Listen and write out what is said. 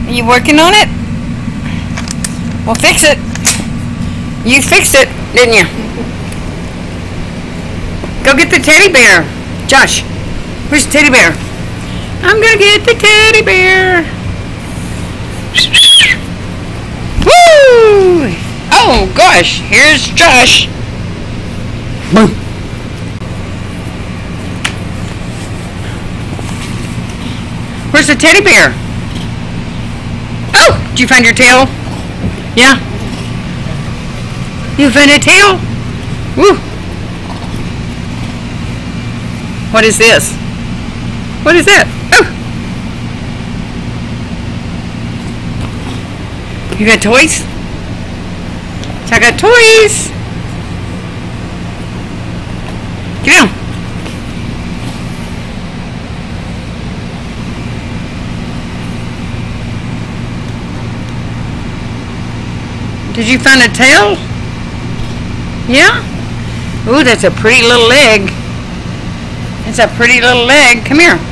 Are you working on it? Well, fix it. You fixed it, didn't you? Go get the teddy bear. Josh, where's the teddy bear? I'm gonna get the teddy bear. Woo! Oh gosh, here's Josh. Boom. Where's the teddy bear? Oh, did you find your tail? Yeah. You found a tail? Woo. What is this? What is that? Oh. You got toys? I got toys. Get down. Did you find a tail? Yeah? Ooh, that's a pretty little leg. It's a pretty little leg. Come here.